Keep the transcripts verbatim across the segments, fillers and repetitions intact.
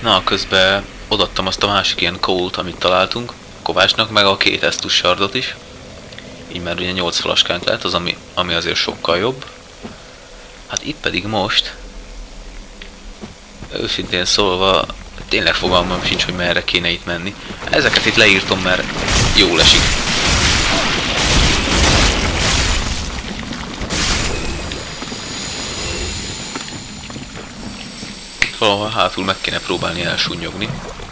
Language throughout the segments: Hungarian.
Na, közben odaadtam azt a másik ilyen colt, amit találtunk Kovácsnak, meg a két Estus sardot is. Így már ugye nyolc flaskánk lett, az ami, ami azért sokkal jobb. Hát itt pedig most, őszintén szólva, tényleg fogalmam sincs, hogy merre kéne itt menni. Ezeket itt leírtam, mert jól esik. Valahol hátul meg kéne próbálni elsúnyogni.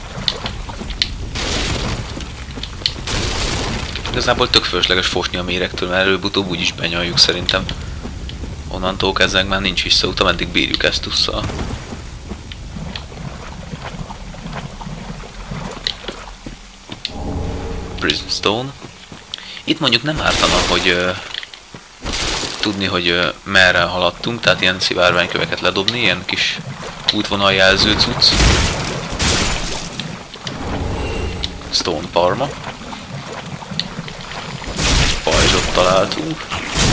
Igazából tök fölösleges fosni a méregtől, mert előbb-utóbb úgyis benyaljuk szerintem. Onnantól kezdve már nincs visszaút, ameddig bírjuk ezt tusszal. Prismstone. Itt mondjuk nem ártana, hogy uh, tudni, hogy uh, merre haladtunk, tehát ilyen szivárványköveket ledobni, ilyen kis útvonaljelző cucc. Stone Parma. Pajzsot találtunk.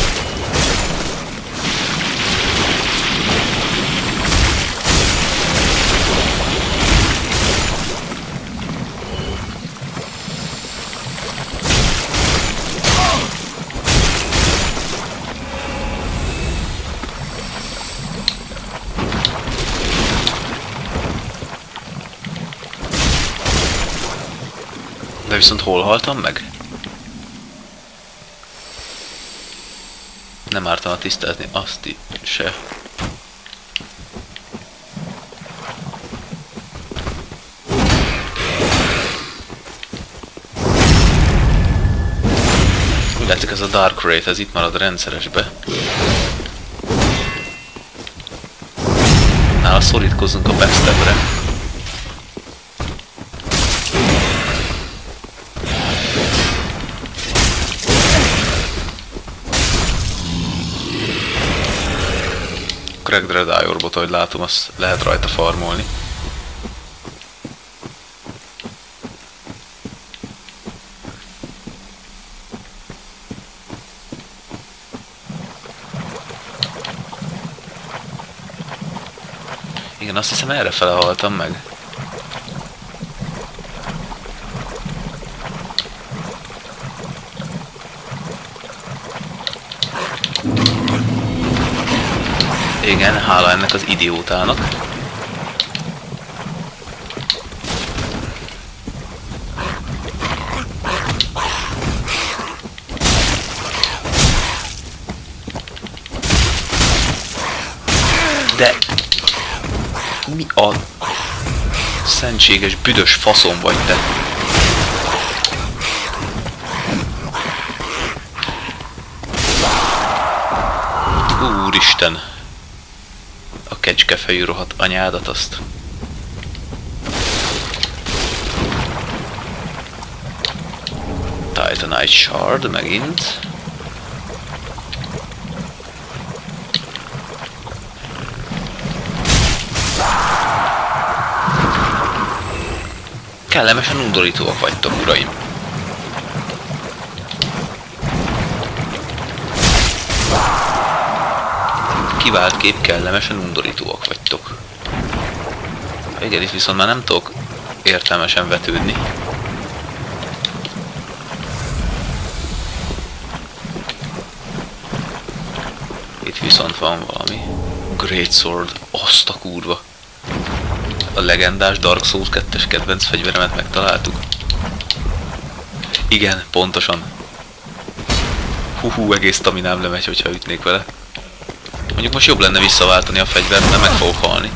De viszont hol haltam meg? Nem ártana tisztázni azt se. Úgy látszik, ez a Dark Wraith, ez itt marad rendszeresbe. Nála szorítkozzunk a backstabbre. Craig Dreadior-bot, ahogy látom, azt lehet rajta farmolni. Igen, azt hiszem errefele haltam meg. Igen, hála ennek az idiótának. De mi a szentséges, büdös faszom vagy te? Úristen! A kecskefejű rohadt anyádat azt. Titanite Shard megint. Kellemesen undorítóak vagytok, uraim. Kivált kép, kellemesen undorítóak vagytok. Igen, itt viszont már nem tudok értelmesen vetődni. Itt viszont van valami. Greatsword, azt a kurva. A legendás Dark Souls kettes kedvenc fegyveremet megtaláltuk. Igen, pontosan. Hú, egész staminám lemegy, hogyha ütnék vele. Mondjuk most jobb lenne visszaváltani a fegyvert, mert meg fogok halni.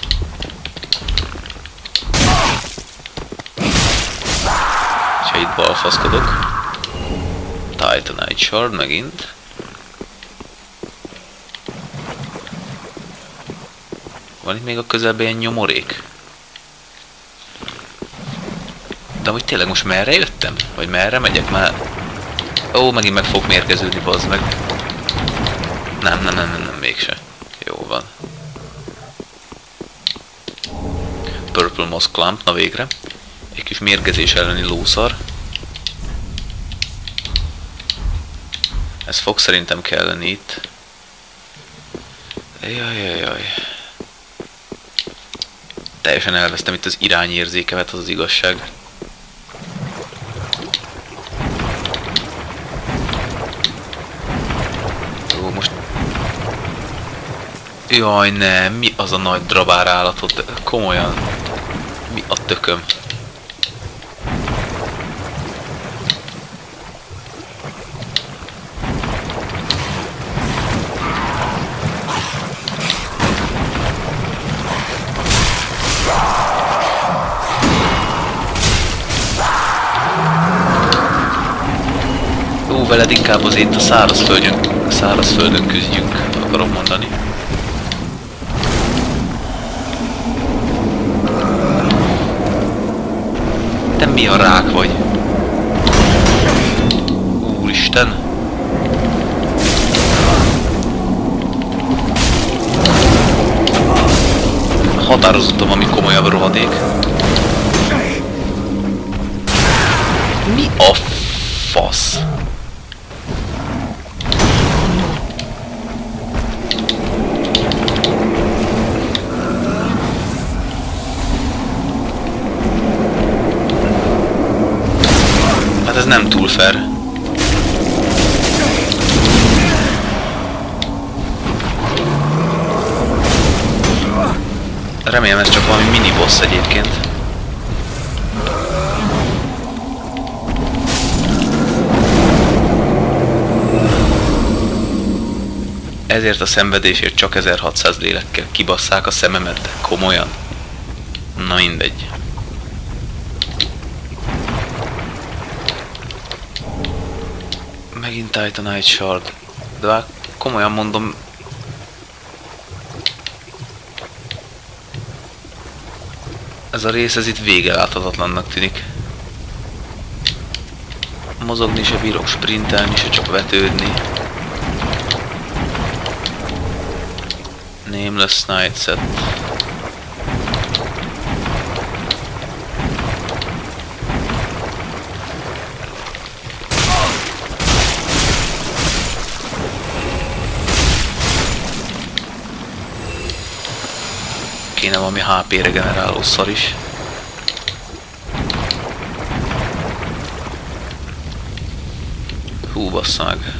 Ha itt balfaszkodok. Titanite Shard megint. Van itt még a közelben ilyen nyomorék? De hogy tényleg most merre jöttem? Vagy merre megyek már? Ó, megint meg fogok mérgeződni, bazd meg. Nem, nem, nem, nem, nem, mégse. Jó van. Purple Moss Clump, na végre. Egy kis mérgezés elleni lószar. Ez fog szerintem kelleni itt. Jaj, jaj, jaj. Teljesen elvesztem itt az irányérzékemet, az az igazság. Jó, most... Jaj, nem, mi az a nagy drabár állatot? Komolyan. Mi a tököm? Ó, veled inkább az itt a szárazföldön, szárazföldön küzdjünk, akarom mondani. Te mi a rák vagy? Úristen! Határozottan valami komolyabb rohadék. Mi a fasz? Hát ez nem túl fair. Remélem ez csak valami mini boss egyébként. Ezért a szenvedésért csak ezerhatszáz lélekkel kibasszák a szememet, de komolyan. Na mindegy. Megint Titanite Shard. De hát komolyan mondom... Ez a rész, ez itt vége láthatatlannak tűnik. Mozogni se bírok, sprintelni se, csak vetődni. Nameless Night Set. Kéne valami há pé regeneráló szar is. Hú, bassza meg.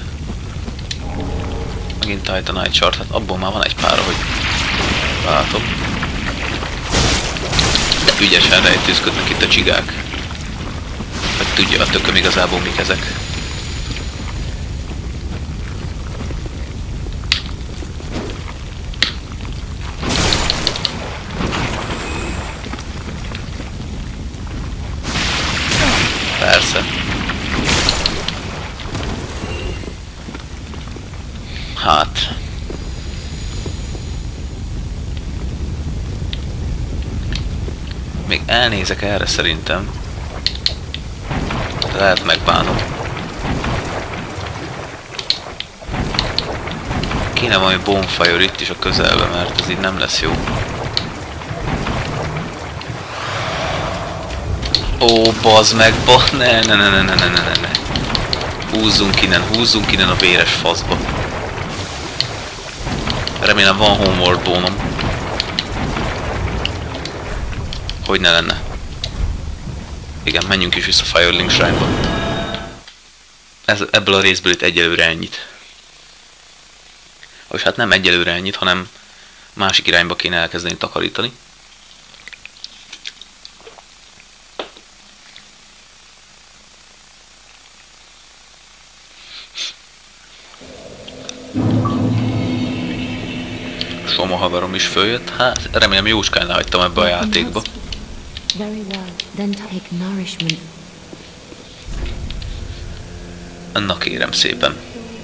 Megint Titanite Shard, hát abból már van egy pár, hogy látom. Ügyesen rejtőzködnek itt a csigák. Vagy tudja a tököm igazából mik ezek. Persze. Hát. Még elnézek erre szerintem. Lehet megbánom. Kéne valami bonfire itt is a közelben, mert ez így nem lesz jó. Ó, bazd meg, bazd, ne, ne, ne, ne, ne, ne, ne, ne. Húzzunk innen, húzzunk innen a véres faszba. Remélem van homeward bónom. Hogy ne lenne. Igen, menjünk is vissza Firelink Shrine-ba. Ez, ebből a részből itt egyelőre ennyit. És hát nem egyelőre ennyit, hanem másik irányba kéne elkezdeni takarítani. Soma haverom is följött, hát remélem jóskán hagytam ebbe a játékba. Na kérem szépen.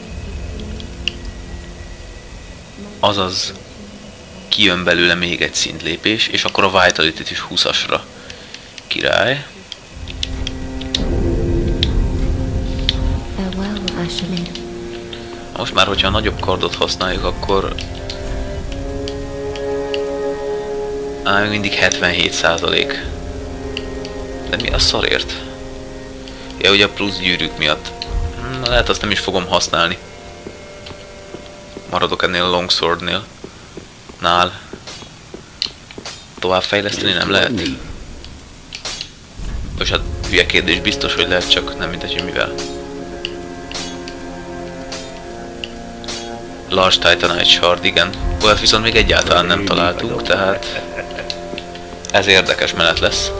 Azaz kijön belőle még egy szintlépés, és akkor a Vitality-t is húszasra. Király. Most már, hogyha a nagyobb kardot használjuk, akkor... Á, még mindig hetvenhét százalék. De mi a szarért? Ja, ugye a plusz gyűrűk miatt. Na, lehet azt nem is fogom használni. Maradok ennél a longswordnél. Nál. Továbbfejleszteni nem lehet? És hát hülye kérdés, biztos, hogy lehet, csak nem mindegy, hogy mivel. Large Titanite Shard, igen. Olyat viszont még egyáltalán nem találtunk, tehát ez érdekes menet lesz.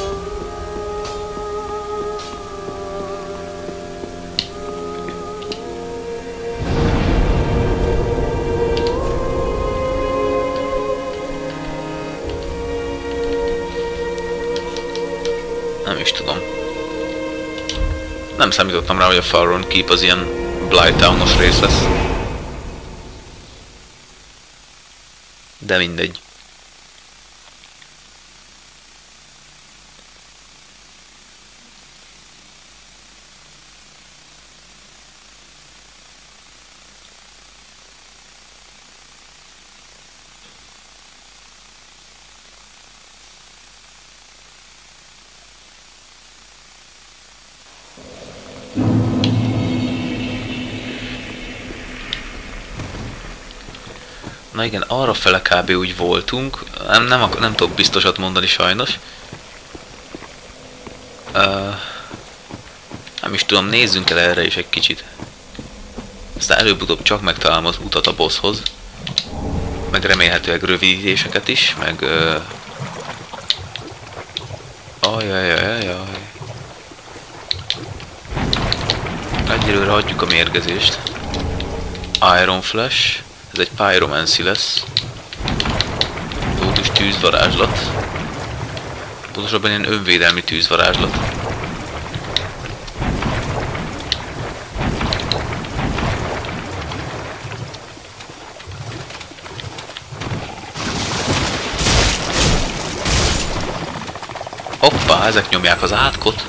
Nem is tudom. Nem számítottam rá, hogy a Faron Keep az ilyen Blighttown-os rész lesz. De mindegy. Na igen, arra fele kb. Úgy voltunk, nem, nem, nem tudok biztosat mondani sajnos. Uh, nem is tudom, nézzünk el erre is egy kicsit. Aztán előbb-utóbb csak megtalálom az utat a bosshoz. Meg remélhetőleg rövidítéseket is, meg... Uh, ajajajajaj. Egyelőre hagyjuk a mérgezést. Iron Flash. Ez egy Pyromancy lesz. Lótus tűzvarázslat. Pontosabban ilyen önvédelmi tűzvarázslat. Hoppá, ezek nyomják az átkot.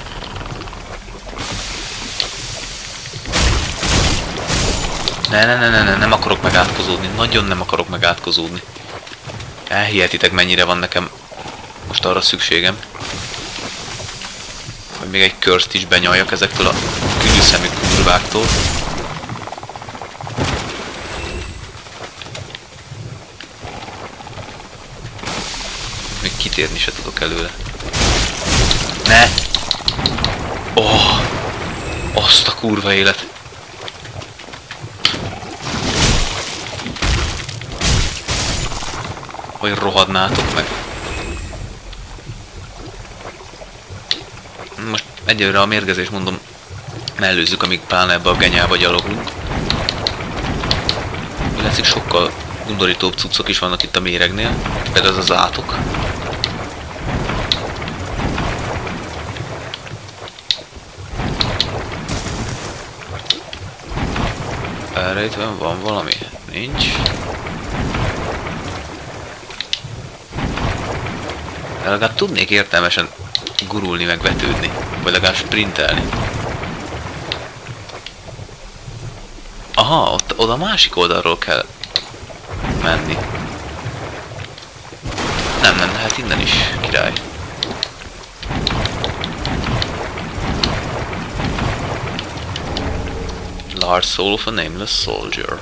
Ne, ne, ne, ne, ne, nem akarok megátkozódni, nagyon nem akarok megátkozódni. Elhihetitek, mennyire van nekem most arra szükségem, hogy még egy körst is benyaljak ezektől a küdűszemű kurváktól. Még kitérni se tudok előle. Ne! Oh! Azt a kurva élet! Hogy rohadnátok meg. Most egyelőre a mérgezés, mondom, mellőzzük, amíg pláne ebbe a genyába gyaloglunk. Látszik, sokkal undorítóbb cuccok is vannak itt a méregnél. Például az az átok. Erre itt van valami? Nincs. De legalább tudnék értelmesen gurulni, meg vetődni. Vagy legalább sprintelni. Aha, ott, oda a másik oldalról kell menni. Nem, nem, hát innen is király. Large soul of a nameless soldier.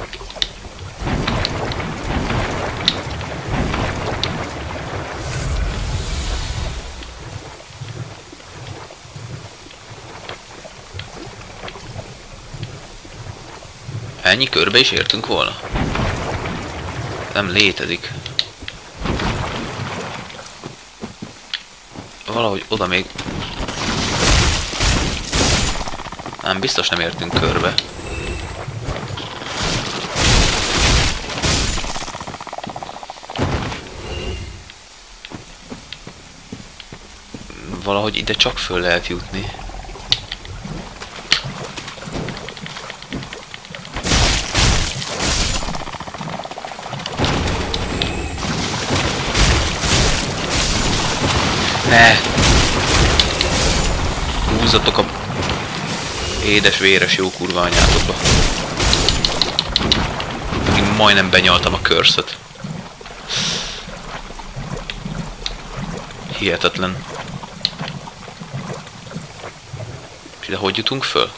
Ennyi körbe is értünk volna? Nem létezik. Valahogy oda még... Nem, biztos nem értünk körbe. Valahogy ide csak föl lehet jutni. Ne! Húzzatok a édes, véres, jó kurva anyátokba. Még majdnem benyaltam a curse-öt. Hihetetlen. És ide hogy jutunk föl?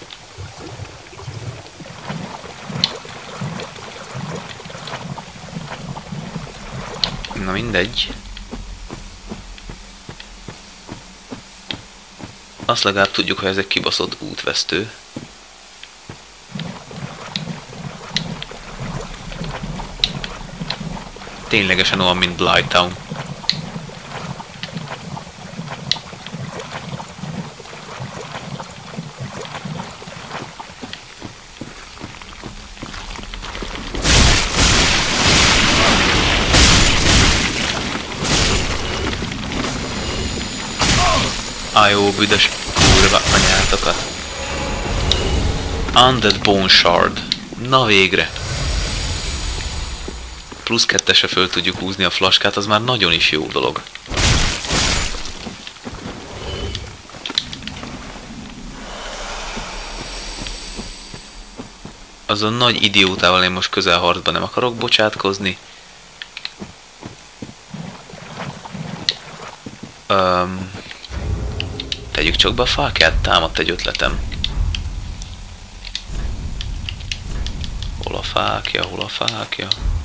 Na mindegy. azt legalább tudjuk, hogy ez egy kibaszott útvesztő. Ténylegesen olyan, mint Blighttown. Ájó, büdös kurva anyátokat. Undead Bone Shard. Na végre. Plusz kettesre föl tudjuk húzni a flaskát, az már nagyon is jó dolog. Azon nagy idiótával én most közelharcban nem akarok bocsátkozni. Um, tegyük csak be a fákját, támadt egy ötletem. Hol a fákja, hol a fákja?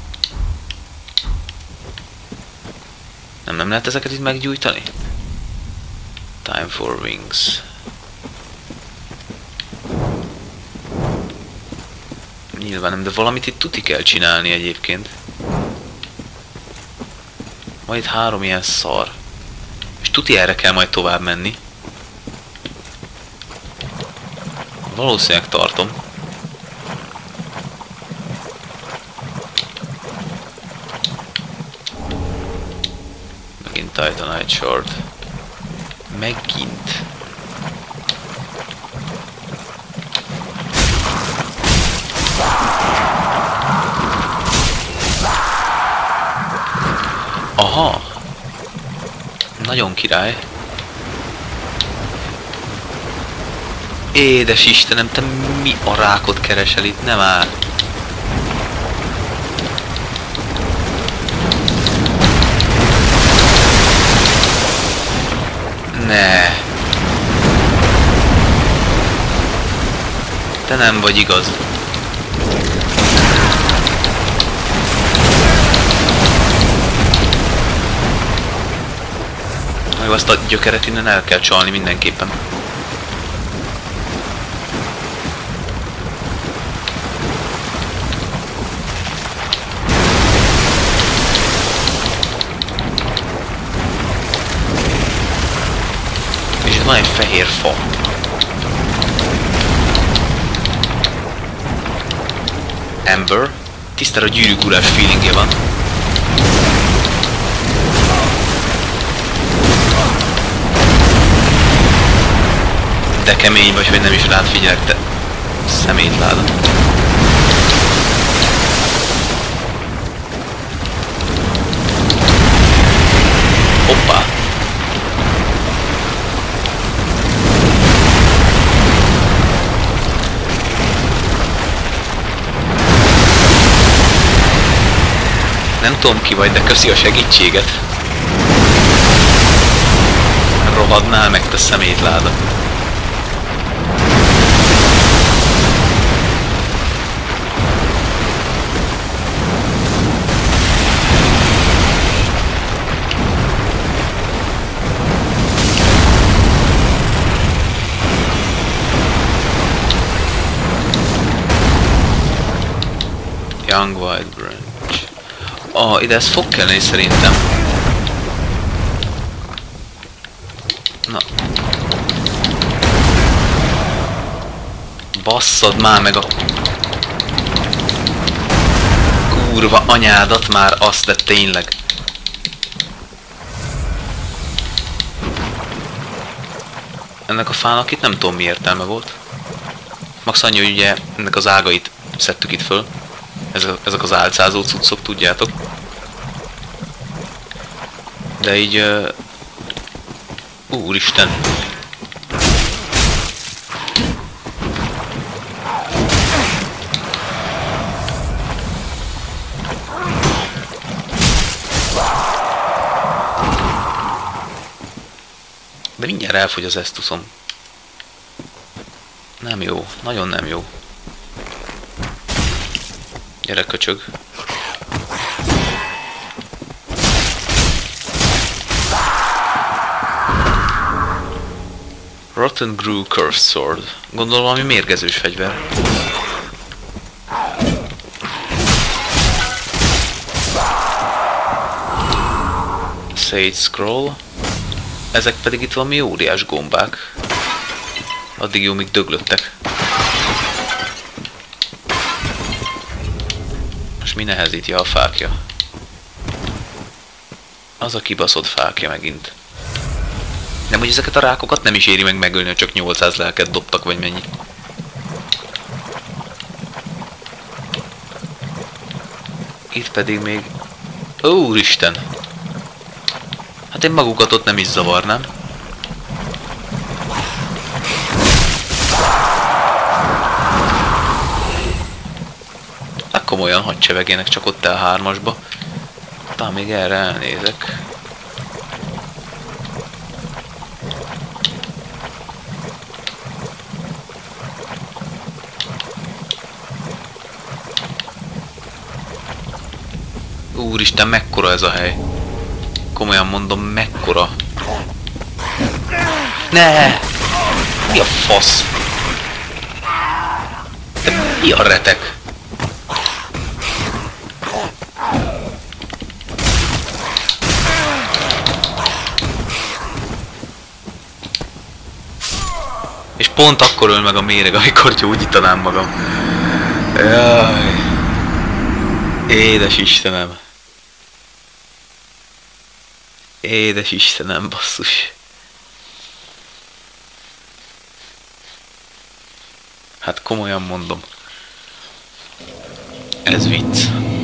Nem, nem lehet ezeket itt meggyújtani? Time for wings. Nyilván nem, de valamit itt tuti kell csinálni egyébként. Majd itt három ilyen szar. És tuti erre kell majd tovább menni. Valószínűleg tartom. Megint Titanite Shard. Megint. Aha! Nagyon király. Édes Istenem, te mi a rákot keresel itt? Nem áll. Ne. Te nem vagy igaz. Meg azt a gyökeret innen el kell csalni mindenképpen. És van egy fehér fa. Ember. Tisztára gyűrűkúrás feelingje van. De kemény vagy, hogy nem is rád figyelek, te szemétláda. Hoppá! Nem tudom ki vagy, de köszi a segítséget. Rohadnál meg, te szemétláda. Young Wild Branch. Ah, ide ez fog kelleni szerintem. Na. Basszad már meg a kurva anyádat már, azt, de tényleg. Ennek a fának itt nem tudom mi értelme volt. Max annyi, hogy ugye ennek az ágait szedtük itt föl. Ezek, ezek az álcázó cuccok, tudjátok. De így... Uh, úristen! De mindjárt elfogy az esztuszom. Nem jó, nagyon nem jó. Gyere, köcsög. Rotten Grew Cursed Sword. Gondolom valami mérgezős fegyver. Sage Scroll. Ezek pedig itt valami óriás gombák. Addig jó, míg döglöttek. Most mi nehezíti a fákja? Az a kibaszott fákja megint. Nem, hogy ezeket a rákokat nem is éri meg megölni, hogy csak nyolcszáz lelket dobtak, vagy mennyi. Itt pedig még... Ó, úristen! Hát én magukat ott nem is zavarnám. Hát komolyan, hadd csevegjenek csak ott el hármasba. Talán még erre elnézek. Úristen, mekkora ez a hely. Komolyan mondom, mekkora. Ne! Mi a fasz? De mi a retek? És pont akkor öl meg a méreg, amikor gyógyítanám magam. Jaj. Édes Istenem. Édes Istenem, basszus. Hát komolyan mondom. Ez vicc.